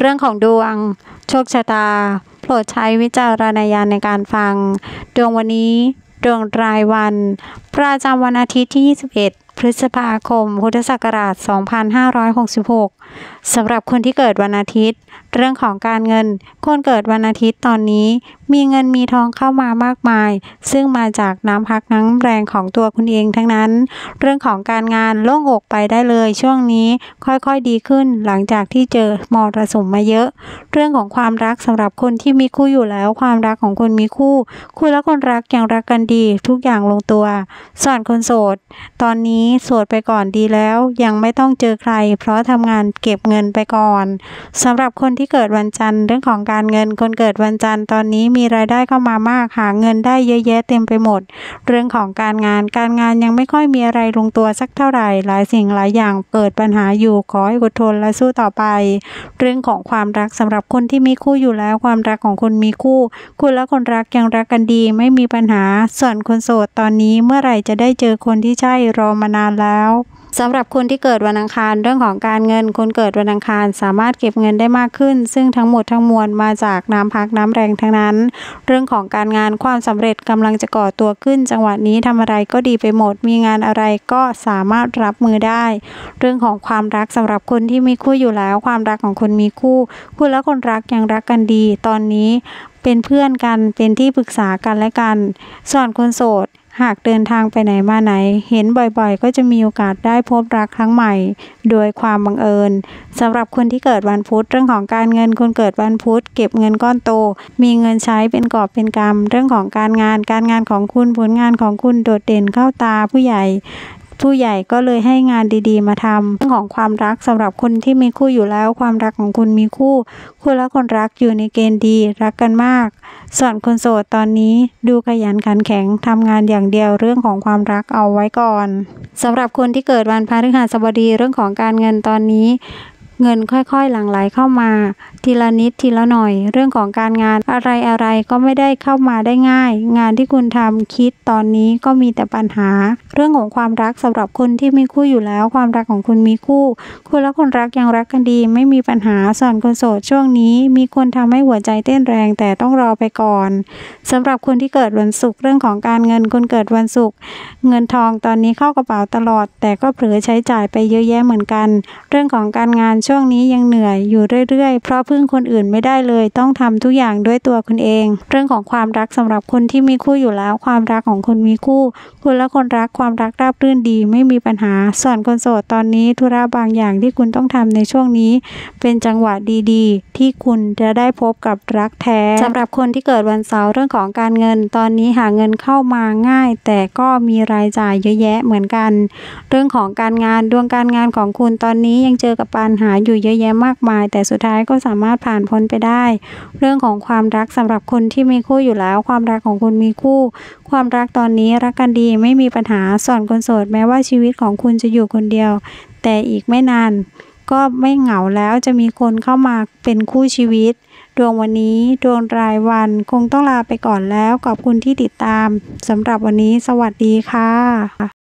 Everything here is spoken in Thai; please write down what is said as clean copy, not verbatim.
รื่องของดวงโชคชะตาโปรดใช้วิจารณญาณในการฟังดวงวันนี้ดวงรายวันประจำวันอาทิตย์ที่ 21 พฤษภาคม พุทธศักราช 2566 สำหรับคนที่เกิดวันอาทิตย์เรื่องของการเงินคนเกิดวันอาทิตย์ตอนนี้มีเงินมีทองเข้ามามากมายซึ่งมาจากน้ำพักน้ำแรงของตัวคุณเองทั้งนั้นเรื่องของการงานโล่งอกไปได้เลยช่วงนี้ค่อยๆดีขึ้นหลังจากที่เจอมรสุมมาเยอะเรื่องของความรักสำหรับคนที่มีคู่อยู่แล้วความรักของคนมีคู่คุณและคนรักยังรักกันดีทุกอย่างลงตัวส่วนคนโสดตอนนี้โสดไปก่อนดีแล้วยังไม่ต้องเจอใครเพราะทำงานเก็บเงินไปก่อนสำหรับคนที่เกิดวันจันทร์เรื่องของการเงินคนเกิดวันจันทร์ตอนนี้มีรายได้เข้ามามากหาเงินได้เยอะแยะเต็มไปหมดเรื่องของการงานยังไม่ค่อยมีอะไรลงตัวสักเท่าไหร่หลายสิ่งหลายอย่างเกิดปัญหาอยู่ขอให้อดทนและสู้ต่อไปเรื่องของความรักสำหรับคนที่มีคู่อยู่แล้วความรักของคนมีคู่คุณและคนรักยังรักกันดีไม่มีปัญหาส่วนคนโสดตอนนี้เมื่อไหร่จะได้เจอคนที่ใช่รอมานานแล้วสำหรับคนที่เกิดวันอังคารเรื่องของการเงินคนเกิดวันอังคารสามารถเก็บเงินได้มากขึ้นซึ่งทั้งหมดทั้งมวลมาจากน้ำพักน้ำแรงทั้งนั้นเรื่องของการงานความสำเร็จกำลังจะก่อตัวขึ้นจังหวะนี้ทำอะไรก็ดีไปหมดมีงานอะไรก็สามารถรับมือได้เรื่องของความรักสำหรับคนที่มีคู่อยู่แล้วความรักของคนมีคู่คุณและคนรักยังรักกันดีตอนนี้เป็นเพื่อนกันเป็นที่ปรึกษากันและกันส่วนคนโสดหากเดินทางไปไหนมาไหนเห็นบ่อยๆก็จะมีโอกาสได้พบรักครั้งใหม่โดยความบังเอิญสำหรับคนที่เกิดวันพุธเรื่องของการเงินคนเกิดวันพุธเก็บเงินก้อนโตมีเงินใช้เป็นกอบเป็นกำเรื่องของการงานของคุณผลงานของคุณโดดเด่นเข้าตาผู้ใหญ่ก็เลยให้งานดีๆมาทำเรื่องของความรักสำหรับคนที่มีคู่อยู่แล้วความรักของคุณมีคู่คุณและคนรักอยู่ในเกณฑ์ดีรักกันมากส่วนคนโสดตอนนี้ดูขยันขันแข็งทำงานอย่างเดียวเรื่องของความรักเอาไว้ก่อนสำหรับคนที่เกิดวันพฤหัสบดีเรื่องของการเงินตอนนี้เงินค่อยๆหลั่งไหลเข้ามาทีละนิดทีละหน่อยเรื่องของการงานอะไรก็ไม่ได้เข้ามาได้ง่ายงานที่คุณทำคิดตอนนี้ก็มีแต่ปัญหาเรื่องของความรักสำหรับคนที่มีคู่อยู่แล้วความรักของคุณมีคู่คุณและคนรักยังรักกันดีไม่มีปัญหาส่วนคนโสดช่วงนี้มีคนทำให้หัวใจเต้นแรงแต่ต้องรอไปก่อนสำหรับคนที่เกิดวันศุกร์เรื่องของการเงินคนเกิดวันศุกร์เงินทองตอนนี้เข้ากระเป๋าตลอดแต่ก็เผลอใช้จ่ายไปเยอะแยะเหมือนกันเรื่องของการงานช่วงนี้ยังเหนื่อยอยู่เรื่อยๆเพราะพึ่งคนอื่นไม่ได้เลยต้องทำทุกอย่างด้วยตัวคุณเองเรื่องของความรักสำหรับคนที่มีคู่อยู่แล้วความรักของคนมีคู่คุณและคนรักความรักราบรื่นดีไม่มีปัญหาส่วนคนโสดตอนนี้ธุระบางอย่างที่คุณต้องทำในช่วงนี้เป็นจังหวะดีๆที่คุณจะได้พบกับรักแท้สำหรับคนที่เกิดวันเสาร์เรื่องของการเงินตอนนี้หาเงินเข้ามาง่ายแต่ก็มีรายจ่ายเยอะแยะเหมือนกันเรื่องของการงานดวงการงานของคุณตอนนี้ยังเจอกับปัญหาอยู่เยอะแยะมากมายแต่สุดท้ายก็สามารถผ่านพ้นไปได้เรื่องของความรักสำหรับคนที่มีคู่อยู่แล้วความรักของคุณมีคู่ความรักตอนนี้รักกันดีไม่มีปัญหาส่วนคนโสดแม้ว่าชีวิตของคุณจะอยู่คนเดียวแต่อีกไม่นานก็ไม่เหงาแล้วจะมีคนเข้ามาเป็นคู่ชีวิตดวงวันนี้ดวงรายวันคงต้องลาไปก่อนแล้วขอบคุณที่ติดตามสำหรับวันนี้สวัสดีค่ะ